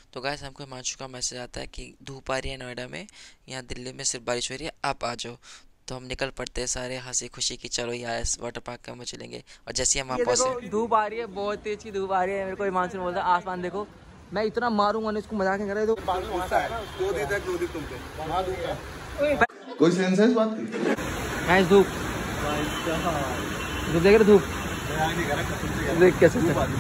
तो गाइस हमको हिमांशु का मैसेज आता है कि धूप आ रही है नोएडा में, यहाँ दिल्ली में सिर्फ बारिश हो रही है, आप आ जाओ। तो हम निकल पड़ते हैं सारे हंसी खुशी की, चलो यार इस वाटर पार्क का हम चलेंगे। और जैसे ही हम वहाँ ये देखो पहुँचे, धूप आ रही है, बहुत तेज की धूप आ रही है। मेरे को हिमांशु ने बोला आसमान देखो, मैं इतना मारूंगा ना इसको, मजाक नहीं कर रहे। तो कोई सेंस है इस बात की? गाइस धूप देख रहे, धूप देख कैसे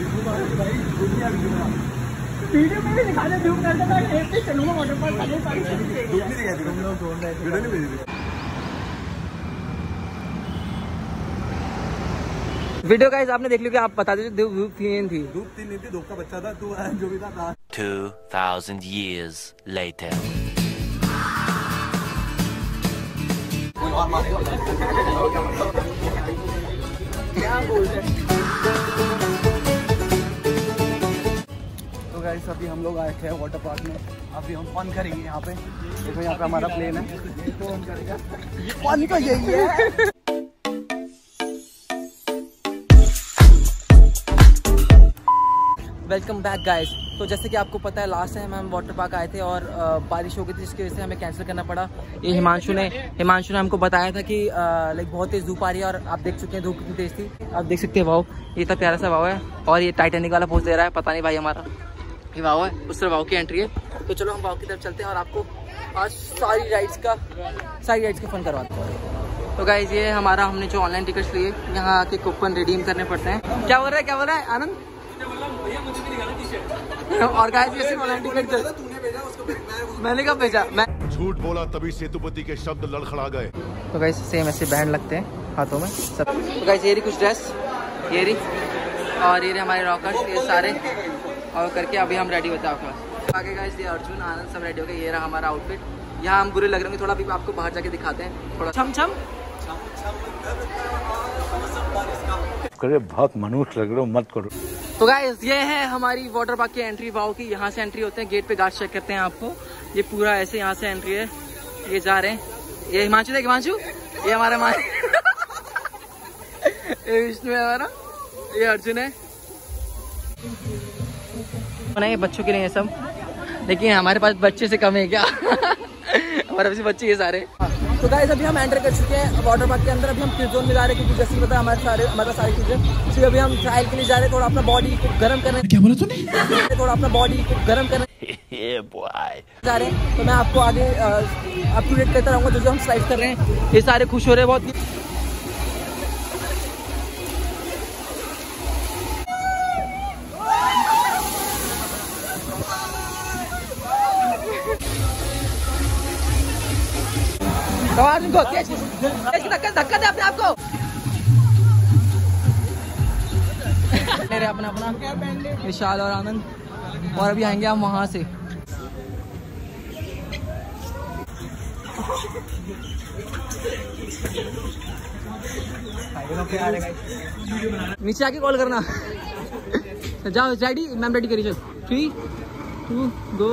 वीडियो में भी दिखा दे, धूप करता था ऐसे चलूंगा वाटर पार्क, सारी धूप नहीं दिखाई तुम लोग, वीडियो नहीं भेजी। वीडियो गाइस आपने देख लिया कि आप बता दीजिए धूप थी नहीं थी? धूप थी नहीं थी, धूप का बच्चा था तू, जो भी था। 2000 years later. क्या बोल रहे हैं? तो गाइस अभी हम लोग आए थे वाटर पार्क में, अभी हम फन करेंगे यहाँ पे। देखो यहाँ पे हमारा प्लेन है, फन तो यही है। Welcome back guys. तो जैसे कि आपको पता है लास्ट टाइम हम वाटर पार्क आए थे और बारिश हो गई थी, जिसकी वजह से हमें कैंसिल करना पड़ा। ये हिमांशु ने हमको बताया था कि लाइक बहुत तेज धूप आ रही है, और आप देख चुके हैं धूप कितनी तेज थी। आप देख सकते हैं वाव, ये इतना प्यारा सा वाव है, और ये टाइटैनिक वाला पोज दे रहा है, पता नहीं भाई हमारा ये वाव है, उस तरह वाव की एंट्री है। तो चलो हम वाव की तरफ चलते हैं और आपको आज सारी राइड्स का फन करवाते हैं। तो गाइज ये हमारा, हमने जो ऑनलाइन टिकट्स लिए, यहाँ आके कूपन रिडीम करने पड़ते हैं। क्या बोल रहा है आनंद? और गाइस ये सिर्फ ऑनलाइन टिकट मैंने कब भेजा? मैं झूठ बोला तभी सेतुपति के शब्द लड़खड़ा गए। तो गाइस सेम ऐसे बैंड लगते हैं हाथों में सब। तो गाइस ये रही कुछ ड्रेस, ये रही, और ये रही हमारे रॉकर्स, ये सारे और करके अभी हम रेडी होते हैं आपके। आगे गाइस ये अर्जुन आनंद सब रेडी हो गए। ये रहा हमारा आउटफिट। यहाँ हम बुरे लग रहे हैं थोड़ा, अभी आपको बाहर जाके दिखाते हैं थोड़ा। छम छम करे, बहुत मनुष्य लग रहे हो, मत करो। तो गाइस ये है हमारी वाटर पार्क की एंट्री वाव की। यहाँ से एंट्री होते हैं, गेट पे गार्ड चेक करते हैं आपको। ये पूरा ऐसे यहाँ से एंट्री है, ये जा रहे हैं। ये हिमांशु देख, हिमांशु ये हमारा ये विष्णु है हमारा, ये अर्जुन है। नहीं बच्चों के लिए है सब, लेकिन हमारे पास बच्चे से कम है क्या? हमारे पास बच्चे ये सारे। तो गाइस अभी हम एंटर कर चुके हैं वाटर पार्क के अंदर। अभी हम किड जोन में जा रहे हैं, क्योंकि जैसे पता है हमारे सारी चीजें। तो अभी हम ट्रायल के लिए जा रहे हैं, थोड़ा अपना बॉडी को गर्म करने। क्या बोला तूने? थोड़ा अपना बॉडी को गर्म करने जा रहे हैं। तो मैं आपको आगे अप टू डेट करता रहूँगा, जो हम स्लाइड कर रहे हैं। ये सारे खुश हो रहे हैं बहुत। धक्का दे अपने आप को। मेरे अपना विशाल और आनंद, और अभी आएंगे हम वहां से। नीचे आके कॉल करना। जाओ रेडी, मैम रेडी करिए। चल 3 2 गो।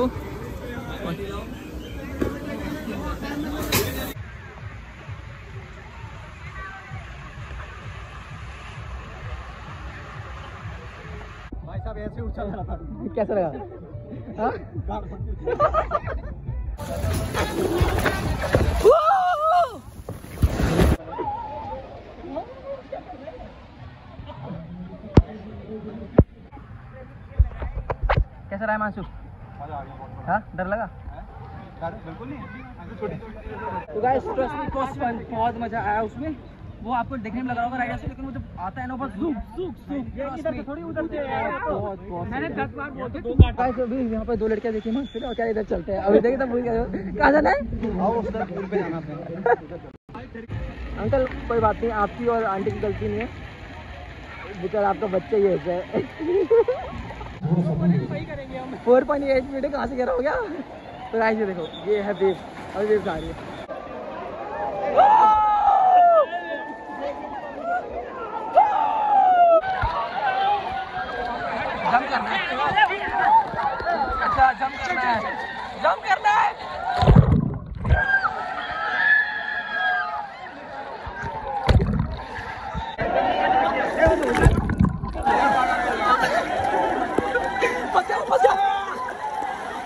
ऐसे उछल रहा था, कैसा लगा? कैसा रहा मानसू? हाँ डर लगा? बिल्कुल नहीं। तो गाइस ट्रस्ट मी, बहुत मजा आया उसमें। वो आपको देखने में लगा होगा राइडर से, लेकिन वो जब आता है ना बस थोड़ी उधर से बहुत मैंने 10 बार बोल के। गाइस अभी यहाँ पे 2 लड़कियां देखी मस्त, और क्या इधर चलते हैं अभी। देखिए तब भूल गए कहाँ जाना है। आओ उस तरफ पुल पे जाना है। अंकल कोई बात नहीं, आपकी और आंटी की गलती नहीं है, बेचारा आपका बच्चा ही ऐसा है। 4.8 मिनट कहाँ से गिरा हो गया? तो गाइस ये देखो, ये है वेव, और वेव आ रही है। जंप करना है, अच्छा जंप करना है, जंप करना है। फंस जाओ।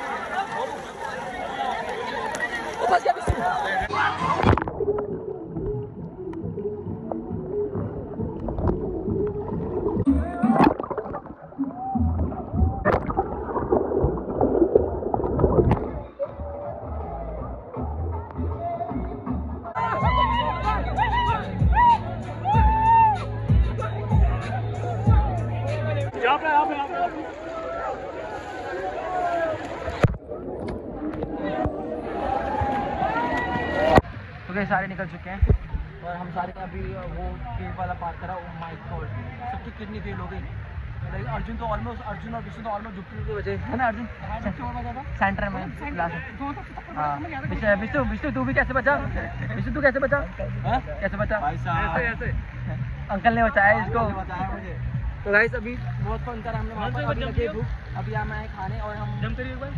गए सारे निकल चुके हैं और हम सारे अभी वो केव वाला पार करा। ओह माय गॉड, सबकी किडनी फेल हो गई। अर्जुन तो ऑलमोस्ट, अर्जुन और विष्णु तो ऑलमोस्ट झुकने की वजह है ना। अर्जुन सेंटर में हाँ। विष्णु तू भी कैसे बचा? विष्णु तू कैसे बचा? कैसे बचा? अंकल ने बचाया इसको। तो गाइस अभी बहुत फन करा हमने वहाँ पर। अभी लगे भूख, अभी हम आए खाने और हम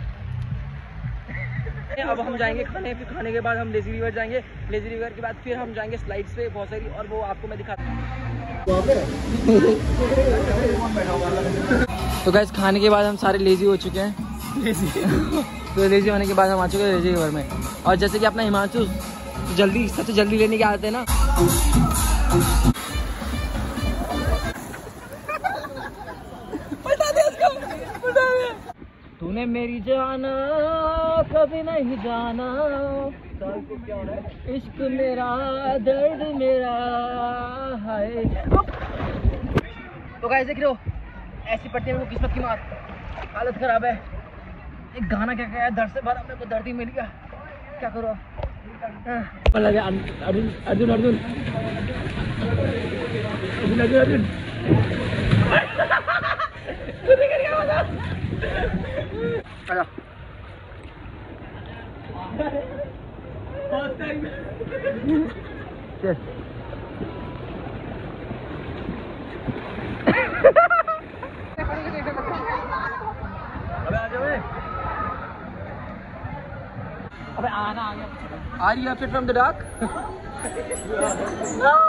अब हम जाएंगे खाने। फिर खाने के बाद हम लेजी रिवर जाएंगे। लेजी रिवर के बाद फिर हम जाएंगे स्लाइड्स पे बहुत सारी, और वो आपको मैं दिखाता हूँ। तो गाइस खाने के बाद हम सारे लेजी हो चुके हैं। तो लेजी होने के बाद हम आ चुके हैं लेजी रिवर में। और जैसे कि अपना हिमांशु जल्दी, सबसे जल्दी लेने के आते हैं ना। तूने मेरी जाना कभी नहीं जाना, इश्क मेरा दर्द मेरा है। तो गाइस देख रहे हो, ऐसी पट्टी में वो किस्मत की मार, हालत खराब है। एक गाना क्या है, दर्द से भरा मेरे को दर्द ही मिल गया, क्या करो। अर्जुन अर्जुन अर्जुन अर्जुन अर्जुन अर्जुन अबे आना आ गया। Are you afraid from the dark? No.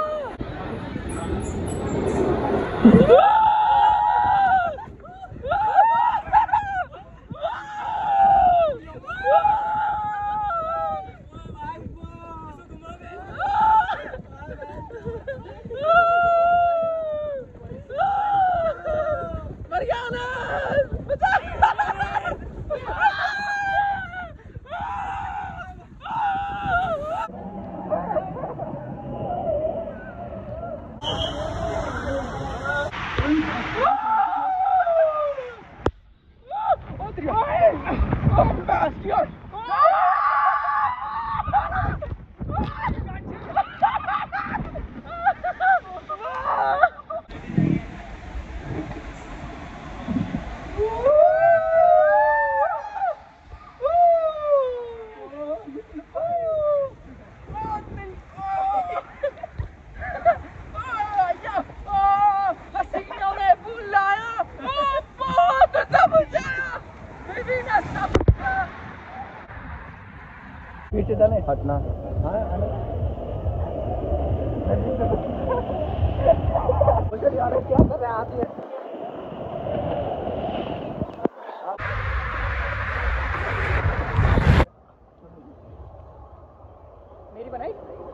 हटना क्या कर रहे हैं आप? मेरी बनाई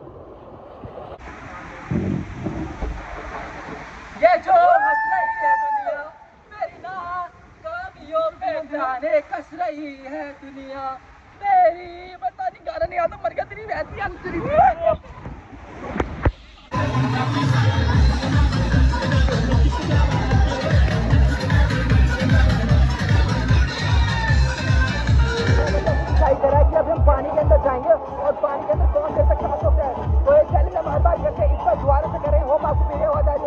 ये जो हंस रही है दुनिया मेरी ना कमियों पे जाने कस रही है दुनिया मेरी। पता नहीं गाना नहीं आता, मर गया तेरी वैसी अंतरी। कि अब हम पानी के अंदर जाएंगे और पानी के अंदर कौन देर तक खा सकते हैं। तो एक चैलेंज हमारे पास करके इस पर दोबारा से करें, होप आपको वीडियो हो जाए।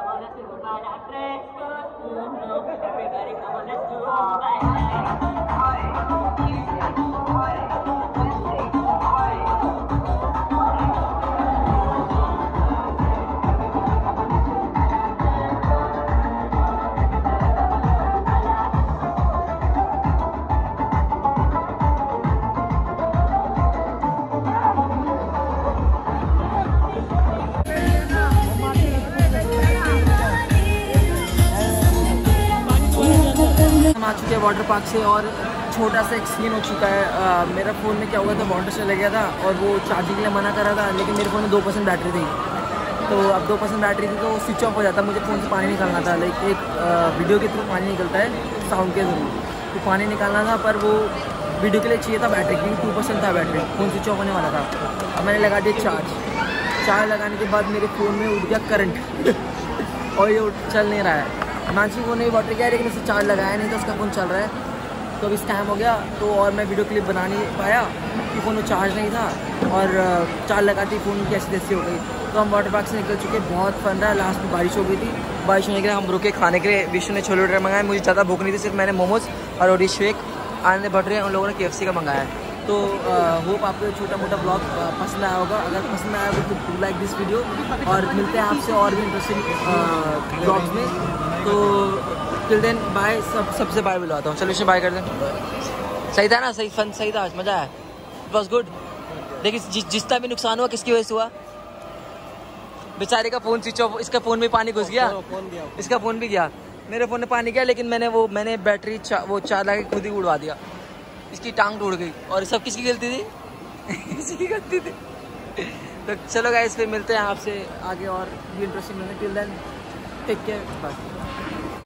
आ चुके हैं वाटर पार्क से और छोटा सा एक सीन हो चुका है। मेरा फ़ोन में क्या हुआ था, वाटर चला गया था और वो चार्जिंग के लिए मना कर रहा था, लेकिन मेरे फ़ोन में 2% बैटरी थी। तो अब 2% बैटरी थी तो वो स्विच ऑफ हो जाता। मुझे फ़ोन से पानी निकालना था, लाइक एक वीडियो के थ्रू पानी निकलता है साउंड के थ्रू, तो पानी निकालना था। पर वो वीडियो के लिए चाहिए था बैटरी, क्योंकि 2% था बैटरी, फ़ोन स्विच ऑफ होने वाला था। अब मैंने लगा दिया चार्ज लगाने के बाद मेरे फ़ोन में उठ गया करंट और ये चल नहीं रहा है। मानसी को नहीं वाटर किया, लेकिन उससे चार्ज लगाया नहीं तो उसका फ़ोन चल रहा है। तो अभी स्कैम हो गया, तो और मैं वीडियो क्लिप बना नहीं पाया। कि फ़ोन में चार्ज नहीं था और चार्ज लगाती फ़ोन की ऐसी तैसी हो गई। तो हम वाटर पार्क से निकल चुके, बहुत फन रहा। लास्ट में बारिश हो गई थी, बारिश होने के लिए हम रुके खाने के लिए। विष्णु ने छोले भटूरे मंगाए, मुझे ज़्यादा भूख नहीं थी, सिर्फ मैंने मोमोज़ और ओडी शेक, आनंद भटूरे, उन लोगों ने KFC का मंगाया है। तो होप आपको छोटा मोटा ब्लॉग पसंद आया होगा। अगर पसंद आया होगा तो डू लाइक दिस वीडियो, और मिलते हैं आपसे और भी इंटरेस्टिंग ब्लॉग्स में। तो टिल देन बाय। सबसे बाय बुलाता हूँ। चलो बाय कर दें। सही था ना? सही फन सही था, आज मज़ा आया। It was good. देखिए जितना भी नुकसान हुआ किसकी वजह से हुआ? बेचारे का फ़ोन स्विच ऑफ, इसका फ़ोन में पानी घुस गया, इसका फ़ोन भी गया, मेरे फ़ोन में पानी गया, लेकिन मैंने बैटरी वो चार्ज लगा के खुद ही उड़वा दिया। इसकी टांग टूट गई। और सब किसकी गलती थी? इसी की गलती थी। तो चलो गाइस, फिर मिलते हैं आपसे आगे और भी interesting. Till then take care, bye.